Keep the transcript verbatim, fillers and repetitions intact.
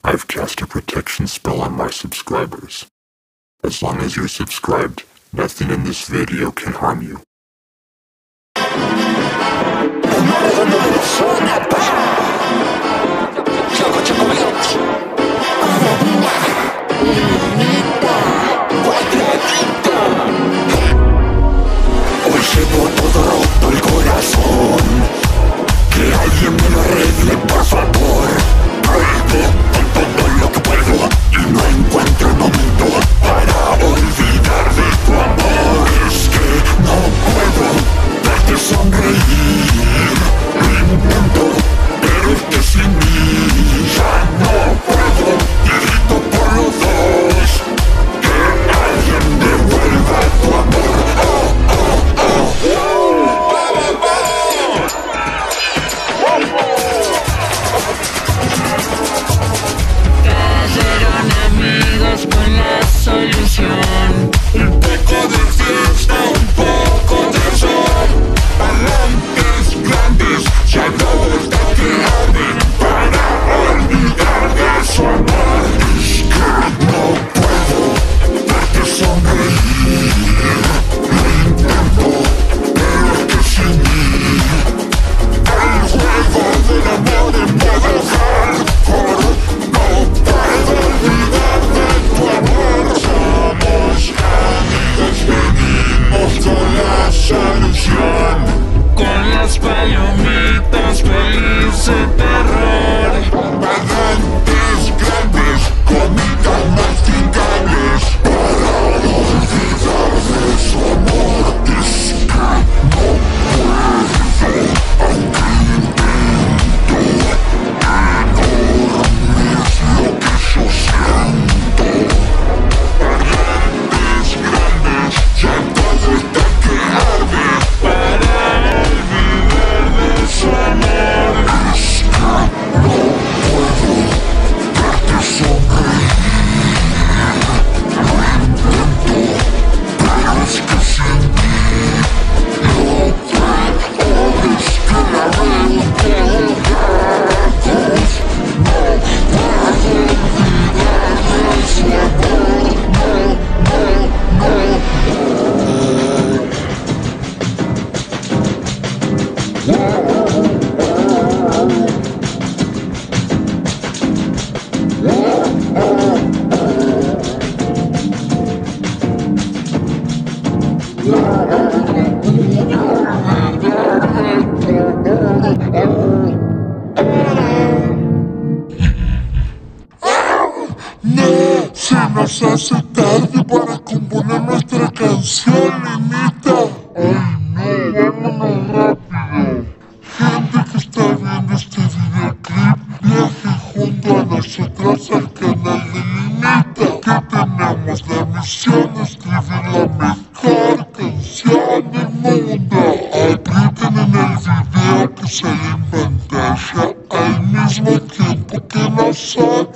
I've cast a protection spell on my subscribers. As long as you're subscribed, nothing in this video can harm you. Hoy llevo todo roto el corazón. Que alguien me lo arregle, por favor. Pruebo con todo lo que puedo y no encuentro el momento para olvidar de tu amor. Es que no puedo verte sonreír. Lo intento, pero es que sin mí ya no puedo. Y grito por los dos. Que alguien devuelva tu amor. Oh, oh, oh. Cayeron amigos con la solución. Un poco de fiesta, un poco de sol. Palantes grandes, ya no está que arden para olvidar de su amor. Es que no puedo verte sonreír. Lo intento, pero es que sin mí el juego del amor en modo hardcore. No puedo olvidar de tu amor. Somos amigos, venimos con la solución. Con las palomitas feliz de terror. Pagantes grandes, comidas masticables para olvidar de su amor. Es que no puedo, aunque intento. Enorme es lo que yo siento. Pagantes grandes, ya todo está que arde para olvidar de su amor. Es que no puedo verte sonreír. Lo intento, pero es que sin ti no puedo. Es que la veo por gatos. No puedo olvidar de su amor. No, no, se nos hace tarde para componer nuestra canción, Linita. Ay, no, vámonos rápido. Gente que está viendo este videoclip, viaje junto a nosotros al canal de Linita, que tenemos la misión de escribir la mejor canción del mundo. Aprieten en el video que sale en pantalla al mismo tiempo que nosotros.